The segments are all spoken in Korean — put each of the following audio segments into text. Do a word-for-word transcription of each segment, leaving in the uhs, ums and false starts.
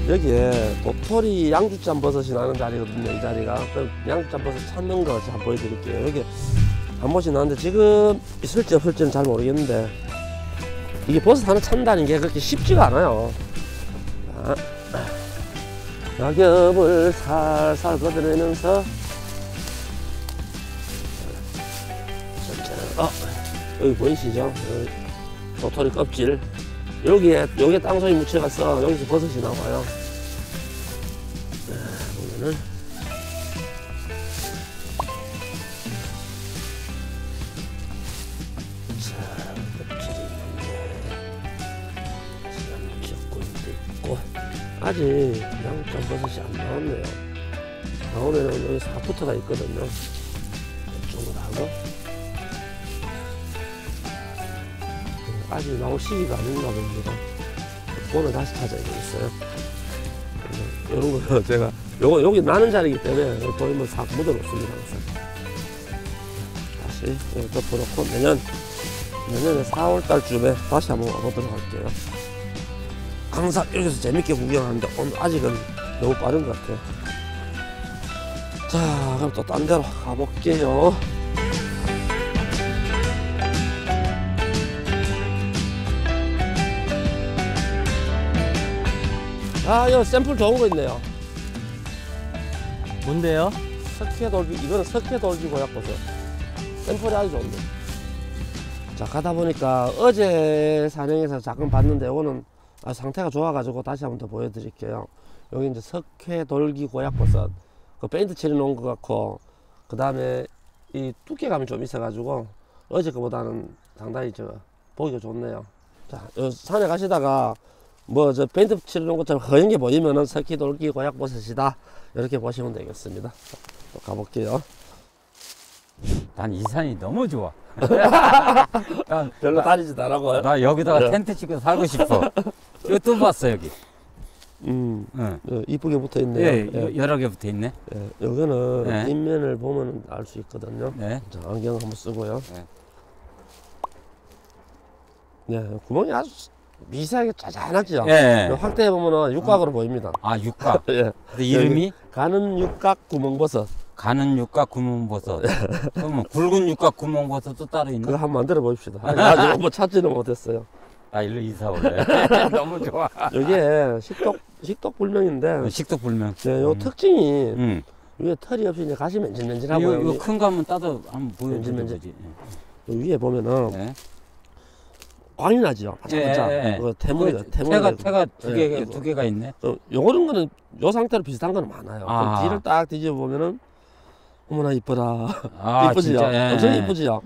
여기에 도토리 양주잔 버섯이 나는 자리거든요. 이 자리가. 그럼 양주잔 버섯 찾는 거 한번 보여드릴게요. 여기 한 번씩 나는데 지금 있을지 없을지는 잘 모르겠는데 이게 버섯 하나 찾는다는 게 그렇게 쉽지가 않아요. 자, 낙엽을 살살 걷어내면서 어, 여기 보이시죠? 여기 도토리 껍질 여기에 여기에 땅속에 묻혀가서 여기서 버섯이 나와요. 네, 보면은 자, 껍질이 있는데 겹골도 있고 아직 양장 버섯이 안 나왔네요. 나오면은 여기 사포트가 있거든요. 이쪽으로 하고 아직 나올 시기가 아닌가 봅니다. 오늘 다시 찾아야겠어요. 이런 거 제가 요거 여기 나는 자리이기 때문에 보이면 싹 묻어놓습니다. 항상. 다시 여기 덮어놓고 내년 내년에 사월 달쯤에 다시 한번 와보도록 할게요. 항상 여기서 재밌게 구경하는데 오늘 아직은 너무 빠른 것 같아요. 자, 그럼 또 딴 데로 가볼게요. 아, 이거 샘플 좋은 거 있네요. 뭔데요? 석회돌기, 이거는 석회돌기 고약버섯. 샘플이 아주 좋은데. 자, 가다 보니까 어제 산행에서 잠깐 봤는데, 이거는 아, 상태가 좋아가지고 다시 한번 더 보여드릴게요. 여기 이제 석회돌기 고약버섯. 그 페인트 칠해 놓은 것 같고, 그 다음에 이 두께감이 좀 있어가지고, 어제 거보다는 상당히 저, 보기가 좋네요. 자, 요 산에 가시다가, 뭐 저 페인트 칠해놓은 것처럼 허연 게 보이면은 석회돌기 고약버섯이다 이렇게 보시면 되겠습니다. 또 가볼게요. 난 이 산이 너무 좋아. 야, 별로 다니지도 않고 나 여기다가 텐트 치고 살고 싶어. 이거 또 봤어 여기. 음, 응. 어, 이쁘게 붙어 있네요. 예, 예. 여러 개 붙어 있네. 예, 여기는 네. 뒷면을 보면 알 수 있거든요. 네. 자, 안경 한번 쓰고요. 네. 네, 구멍이 아주 미세하게 짜잔하죠. 예. 확대해 보면은 육각으로 어. 보입니다. 아 육각. 예. 근데 이름이 가는 육각 구멍버섯. 가는 육각 구멍버섯. 그러면 굵은 육각 구멍버섯도 따로 있나? 그거 한번 만들어 봅시다. 아직 뭐 찾지는 못했어요. 아 일로 이사 올래. 너무 좋아. 여기에 식독 식독 불명인데 식독 불명. 네, 요 음. 특징이 음. 위에 털이 없이 이제 가시 맨질맨질하고요. 이거 큰 거 한번 따도 한번 보여주지. 위에 보면은 네. 광이 나죠. 반짝반짝. 예, 예. 그 태물이가 태가 태가 두 개 예, 두 개가 있네. 어, 요런 거는 요 상태로 비슷한 거는 많아요. 아. 뒤를 딱 뒤집어 보면은 어머나 이쁘다. 아, 이쁘지요. 진짜, 예, 엄청 예. 이쁘지요.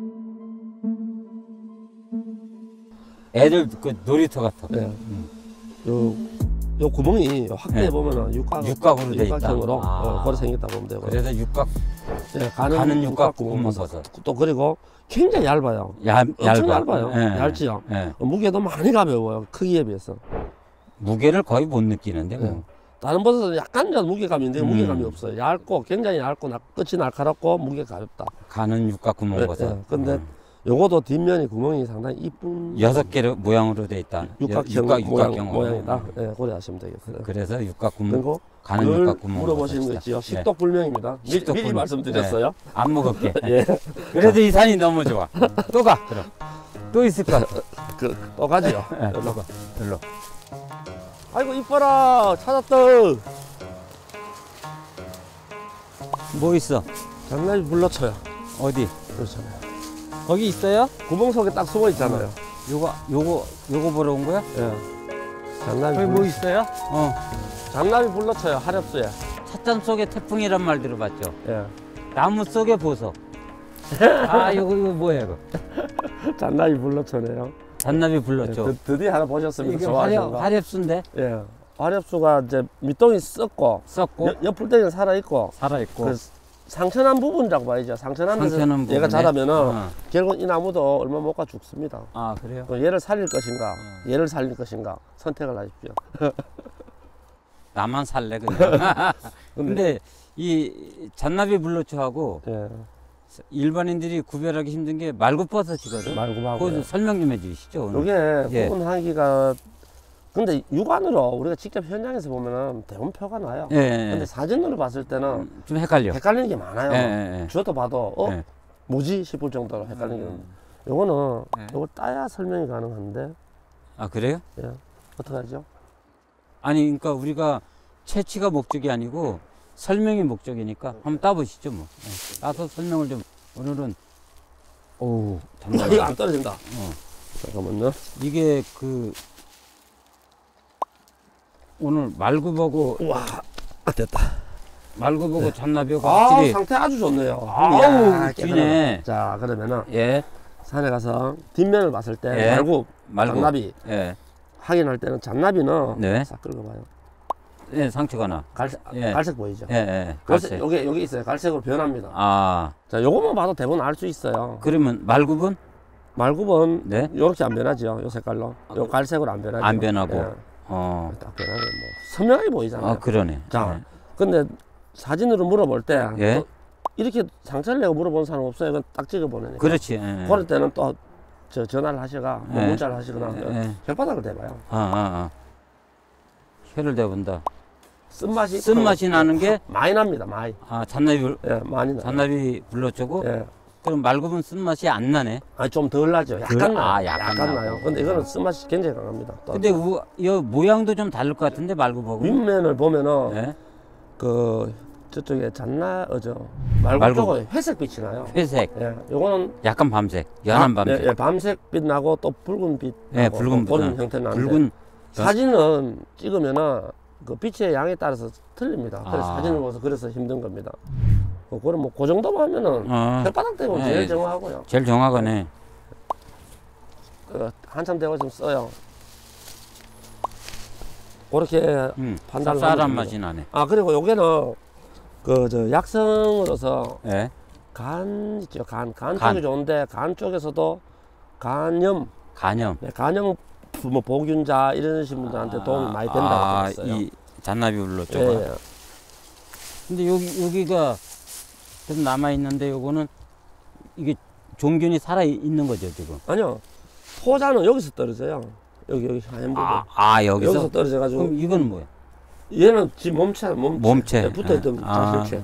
애들 그 놀이터 같아. 예. 음. 요, 요 구멍이 확대해 예. 보면은 육각 육각으로 돼 있다. 육각형으로 아. 어, 그렇게 생겼다 보면 되고. 그래서 육각 예, 가는, 가는 육각 구멍버섯. 구멍버섯. 또 그리고 굉장히 얇아요. 얇 엄청 얇아. 얇아요. 예. 얇지요. 예. 어, 무게도 많이 가벼워요. 크기에 비해서. 무게를 거의 못 느끼는데. 예. 뭐. 다른 버섯은 약간 좀 무게감인데 음. 무게감이 없어요. 얇고 굉장히 얇고 나- 끝이 날카롭고 무게 가볍다. 가는 육각 구멍버섯. 예, 예. 근데 음. 요거도 뒷면이 구멍이 상당히 이쁜 여섯 개로 모양으로 돼 있다. 육각형 육각, 모양, 육각형으로. 모양이다. 예, 그래 하시면 되겠어요. 그래서 육각 구멍. 그리고 가는 늘 육각 구멍. 물어보시는 거 있지요. 식독불명입니다. 미, 식독 미리 불명. 말씀드렸어요. 안 먹을게. 예. 그래도 이 산이 너무 좋아. 또 가. 그럼. 또 있을 것 같아. 그, 또 가지요. 예, 또 가. 일로. 아이고 이뻐라. 찾았다. 뭐 있어? 장난이 불러쳐요. 어디? 그렇잖아요. 거기 있어요? 구멍 속에 딱 숨어 있잖아요. 요거 요거 요거 보러 온 거야? 예. 장난이 거기 뭐 불러, 있어요? 어. 장난이 불러쳐요. 하렵수에. 찻잔 속에 태풍이란 말 들어봤죠? 예. 나무 속에 보석. 아 이거 이거 뭐야 이거? 장난이 불러쳐네요. 잔나비 예, 불렀죠. 드, 드디어 하나 보셨습니다. 이게 좋아하시는 화렵 거. 화렵수인데 예. 화렵수가 이제 밑동이 썩고 썩고 옆- 옆풀떼기는 살아 있고 살아 있고. 그 상처난 부분이라고 봐야죠. 상처난 데서 상처난 얘가 부분에? 자라면은 어. 결국 이 나무도 얼마 못 가 죽습니다. 아 그래요? 또 얘를 살릴 것인가, 어. 얘를 살릴 것인가 선택을 하십시오. 나만 살래 그냥. 근데 이 잔나비 불로초하고 예. 일반인들이 구별하기 힘든 게 말굽버섯이거든. 말굽하고. 그거 좀 설명 좀 해주시죠. 오늘. 요게 예. 구분하기가 근데 육안으로 우리가 직접 현장에서 보면은 대부분 표가 나요. 예, 예. 근데 사진으로 봤을 때는 좀 헷갈려. 헷갈리는 게 많아요. 예, 예, 예. 저도 봐도 어 예. 뭐지 싶을 정도로 헷갈리는 게 음. 있는데 요거는 예. 요걸 따야 설명이 가능한데 아 그래요? 예. 어떻게 하죠? 아니 그러니까 우리가 채취가 목적이 아니고 설명이 목적이니까 한번 따보시죠 뭐. 예. 따서 설명을 좀 오늘은 오우 정말 이거 안 떨어진다. 어. 잠깐만요. 이게 그 오늘 말구 보고 우와 아, 됐다. 말구 보고 잔나비가 아 확실히 상태 아주 좋네요. 아우, 이야, 기네. 깨끗하다. 자 그러면은 예 산에 가서 뒷면을 봤을 때 예. 말고 말구 잔나비 예, 확인할 때는 잔나비는 네. 싹 긁어봐요. 예 상처가 나. 갈색 예. 갈색 보이죠? 예, 예. 갈색 갈색. 여기 여기 있어요. 갈색으로 변합니다. 아 자 요것만 봐도 대부분 알 수 있어요. 그러면 말굽은 말굽은 네. 요렇게 안 변하죠. 요 색깔로. 요 갈색으로 안 변하죠. 안 변하고. 예. 어. 딱 변하게 뭐 선명하게 보이잖아요. 아 그러네. 자, 근데 사진으로 물어볼 때 예. 또 이렇게 상처를 내고 물어본 사람 없어요. 이건 딱 찍어 보내니까. 그렇지. 예. 그럴 때는 또 저 전화를 하시거나 뭐 예. 문자를 하시거나 예. 혓바닥을 대봐요. 아, 아, 아. 혀를 대본다. 쓴맛이 쓴맛이 나는 게 많이 납니다. 많이. 아, 잔나비 불- 예, 많이 나요. 잔나비 불러주고 예. 그럼 말굽은 쓴맛이 안 나네. 아니 좀 덜 나죠. 약간 덜? 나요. 아, 약간 나고. 나요. 근데 이거는 쓴맛이 굉장히 강합니다. 또 근데 우, 이 모양도 좀 다를 것 같은데 말굽하고. 윗면을 보면은 예. 그 저쪽에 잔나 어저 말고 말고. 쪽에 회색 빛이 나요. 회색, 예, 요거는 약간 밤색, 연한 아, 밤색. 예, 예, 밤색 빛 나고 또 붉은 빛 예, 나고 붉은 뭐 그런 빛. 형태 나는데 붉은 사진은 찍으면은 그 빛의 양에 따라서 틀립니다. 그래서 아. 사진을 보면서 그래서 힘든 겁니다. 뭐 그럼 뭐 그 정도만 하면은 어, 혓바닥 대고 예, 제일 예. 정확하고요. 제일 정확하네. 그 한참 대고 좀 써요. 그렇게 음, 판단을 쌉쌀한 하면 맛이 나네. 아 그리고 요게는 그 저 약성으로서 예. 간 있죠. 간. 간, 간. 쪽이 좋은데 간 쪽에서도 간염, 간염. 네, 간염 뭐 보균자 이러신 분들한테 도움이 많이 된다고 아, 들었어요. 이 잔나비 울로 예, 쪽은. 예. 근데 여기 여기가 좀 남아 있는데 요거는 이게 종균이 살아 있는 거죠 지금. 아니요. 포자는 여기서 떨어져요. 여기 여기 하얀 부분. 아, 아 여기서. 여기서 떨어져 가지고 그럼 이건 뭐야? 얘는 지금 몸체 몸체, 몸체. 붙어 있던 아. 자실체.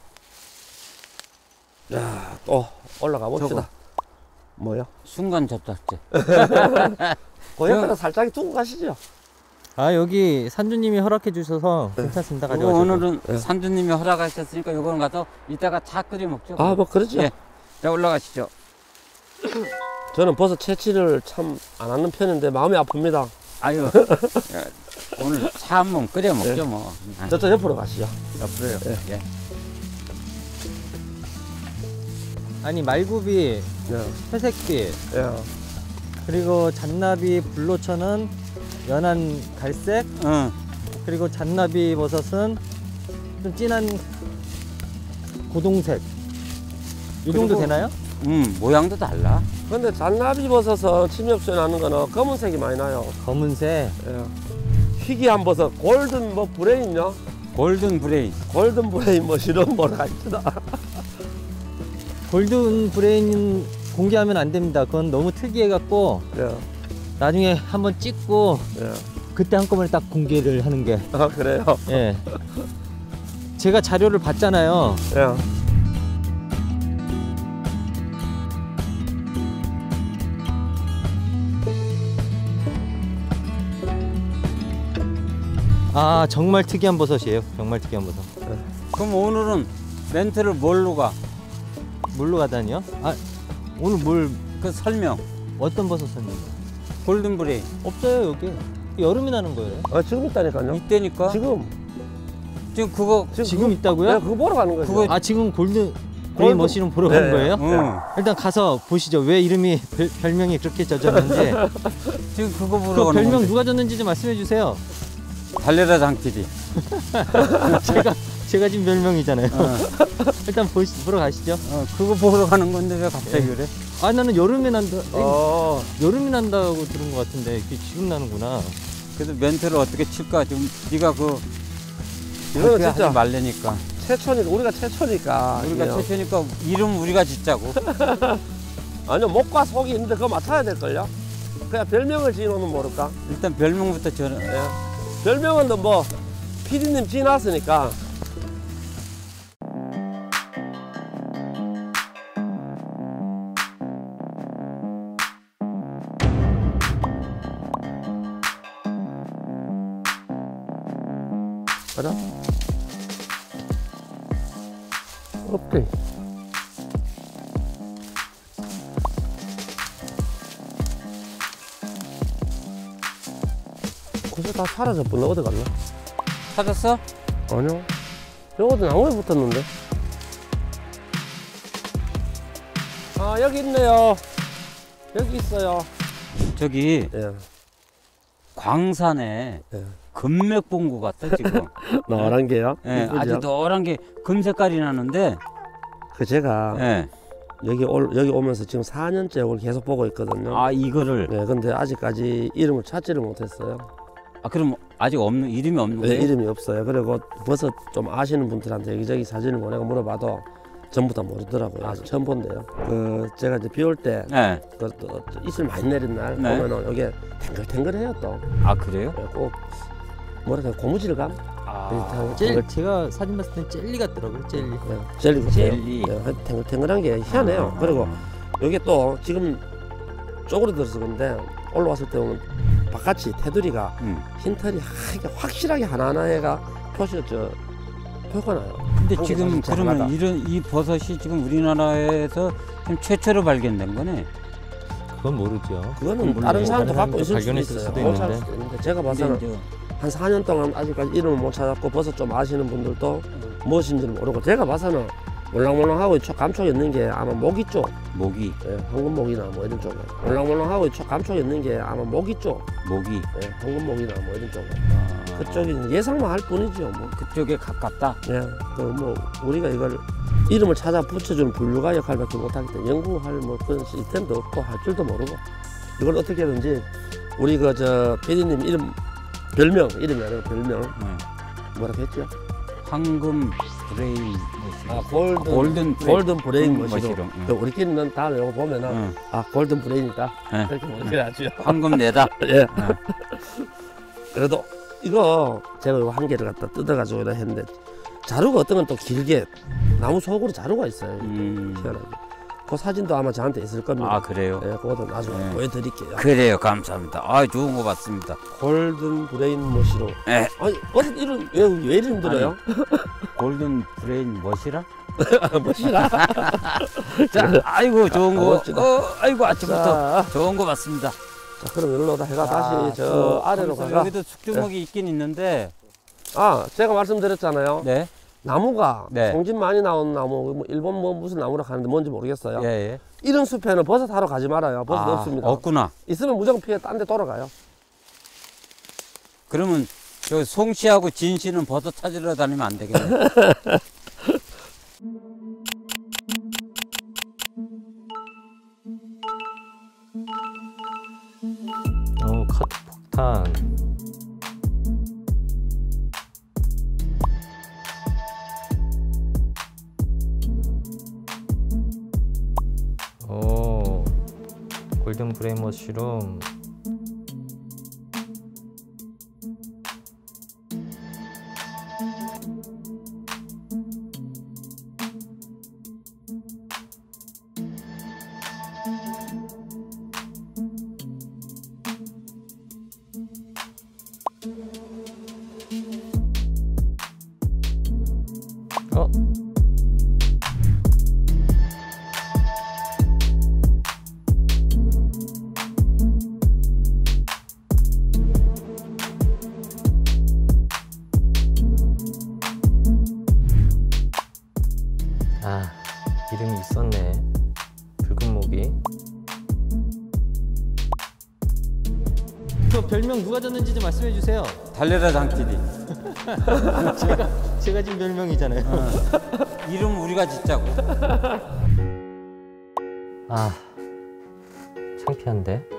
자, 또 올라가 봅시다. 저거. 뭐요? 순간 접착제. 그 옆에다 살짝 두고 가시죠. 아 여기 산주님이 허락해 주셔서 괜찮습니다. 그리고 가져가시고. 오늘은 예. 산주님이 허락하셨으니까 요거는 가서 이따가 차 끓여 먹죠. 아, 뭐 그러죠. 예. 자 올라가시죠. 저는 버섯 채취를 참 안 하는 편인데 마음이 아픕니다. 아유. 야, 오늘 차 한 번 끓여 먹죠 예. 뭐. 아, 저쪽 옆으로 가시죠. 옆으로요. 예. 예. 아니 말굽이 예, 회색빛 예. 그리고 잔나비 불로초는 연한 갈색 응. 그리고 잔나비 버섯은 좀 진한 고동색 이 정도 그리고- 되나요? 음 모양도 달라. 근데 잔나비 버섯은 침엽수에 나는 거는 검은색이 많이 나요. 검은색 예. 희귀한 버섯, 골든 뭐 브레인요? 골든 브레인. 골든 브레인 뭐 이런 뭐가 있다. 골든 브레인 공개하면 안 됩니다. 그건 너무 특이해 갖고 예, 나중에 한번 찍고 예. 그때 한꺼번에 딱 공개를 하는 게 아 그래요? 예. 제가 자료를 봤잖아요. 예. 아 정말 특이한 버섯이에요. 정말 특이한 버섯. 그럼 오늘은 멘트를 뭘로 가? 물로 가다니요? 아 오늘 뭘 그 설명. 어떤 버섯 썼는데? 골든 브레인. 없어요 여기. 여름이 나는 거예요. 아 지금 있다니까요. 이때니까. 지금, 지금 그거. 지금, 지금 그, 있다고요? 네, 그거 보러 가는 거죠. 그거- 아 지금 골든 골든- 브레인 머신을 보러 네, 가는 거예요? 응. 일단 가서 보시죠. 왜 이름이 별, 별명이 그렇게 젖었는지 지금 그거 보러 그 가는 별명 건데. 누가 줬는지 좀 말씀해 주세요. 달려라 장티디. 제가 제가 지금 별명이잖아요. 어, 일단 보시, 보러 가시죠. 어, 그거 보러 가는 건데 왜 갑자기 그래? 아 나는 여름에 난다. 어, 여름이 난다고 들은 것 같은데 이게 지금 나는구나. 그래도 멘트를 어떻게 칠까? 좀 네가 그 이거는 그렇게 진짜 하지 말래니까. 최초니까 우리가 최초니까. 우리가 이게요. 최초니까 이름 우리가 짓자고. 아니요 목과 속이 있는데 그거 맞춰야 될 걸요. 그냥 별명을 지어놓으면 모를까? 일단 별명부터 저는 예. 별명은 뭐 피디님 지어놨으니까. 가자. 오케이. 고수 다 사라졌구나. 어디 갔나? 찾았어? 아니요. 저것도 나무에 붙었는데. 아, 여기 있네요. 여기 있어요. 저기 예. 광산에 예. 금맥 본 것 같아 지금. 노란 게요? 예, 이쁘죠? 아주 노란 게 금 색깔이 나는데. 그 제가 예. 여기 올 여기 오면서 지금 사 년째 이걸 계속 보고 있거든요. 아 이거를. 네, 근데 아직까지 이름을 찾지를 못했어요. 아 그럼 아직 없는 이름이 없는 네, 거예요? 이름이 없어요. 그리고 버섯 좀 아시는 분들한테 여기저기 사진을 보내고 물어봐도 전부 다 모르더라고요. 아직 처음 본대요. 그 제가 이제 비 올 때 네. 그 또 이슬 많이 내린 날 네. 보면은 여기 탱글탱글해요 또. 아 그래요? 네, 꼭 뭐랄까 고무질감? 아. 젤, 제가 사진 봤을 땐 젤리 같더라고요. 젤리. 네, 젤리 같아요. 젤리. 네, 하여튼 탱글탱글한 게 희한해요. 아. 그리고 여기 또 지금 쪼그려들어서 그런데 올라왔을 때 보면 바깥이 테두리가 음. 흰털이 하얗게 확실하게 하나하나가 표시가 저 표가 나요. 근데 한국에서 지금 진짜 그러면 하나다. 이런 이 버섯이 지금 우리나라에서 지금 최초로 발견된 거네. 그건 모르죠. 그거는 물론 다른 사람도 다른 갖고 있을 수도 발견했을 있어요. 수도 못 찾을 있는데. 수도 있는데 제가 근데 봐서는 이제 한 사 년 동안 아직까지 이름을 못 찾았고 버섯 좀 아시는 분들도 무엇인지를 모르고 제가 봐서는 몰랑몰랑하고 촉 감촉이 있는 게 아마 모기 쪽, 모기, 예, 황금모기나 뭐 이런 쪽에 몰랑몰랑하고 촉 감촉이 있는 게 아마 모기 쪽, 모기. 예, 황금모기나 뭐 이런 쪽에 아, 그쪽이 예상만 할 뿐이죠. 뭐. 그쪽에 가깝다. 예, 그 뭐 우리가 이걸 이름을 찾아 붙여주는 분류가 역할밖에 못하기 때문에 연구할 뭐 그런 시스템도 없고 할 줄도 모르고 이걸 어떻게든지 우리 그 저 피디님 이름 별명 이름이 아니고 별명 네. 뭐라고 했죠? 황금 브레인 머시룸. 아 골든 골든 브레인. 골든 브레인 음, 머시룸. 머시룸, 응. 그 우리끼리는 다음에 이거 보면은 응. 아 골든 브레인이다 네. 그렇게 우리끼리 하죠. 황금 내다. 예. 그래도 이거 제가 이거 한 개를 갖다 뜯어가지고 이렇게 했는데 자루가 어떤 건 또 길게 나무 속으로 자루가 있어요. 음. 희한하게. 그 사진도 아마 저한테 있을 겁니다. 아 그래요? 예, 그것도 나중에 네. 보여드릴게요. 그래요, 감사합니다. 아 좋은 거 봤습니다. 골든 브레인 머시룸. 예. 아니 버섯 이름 왜, 왜 이리 힘들어요? 골든 브레인 멋이라? 멋이라. 자, 아이고 좋은 거. 멋지다. 어, 아이고 아침부터 자, 좋은 거 봤습니다. 자 그럼 일로다 해가 아, 다시 저 그, 아래로 거기서 가가. 여기도 숙주목이 있긴 있는데. 아 제가 말씀드렸잖아요. 네. 나무가 네. 송진 많이 나오는 나무, 뭐 일본 뭐 무슨 나무라 하는데 뭔지 모르겠어요. 예, 예. 이런 숲에는 버섯 하러 가지 말아요. 버섯 아, 없습니다. 없구나. 있으면 무조건 피해 딴 데 돌아가요. 그러면 저 송씨하고 진씨는 버섯 찾으러 다니면 안 되겠네. 어, 카트 폭탄. 오, 골든 브레인 머시룸. 어? 아, 이름이 있었네. 붉은 모기. 저 별명 누가 줬는지 좀 말씀해 주세요. 달려라 장피디. 제가 제가 지금 별명이잖아요. 이름 우리가 짓자고. 아, 창피한데.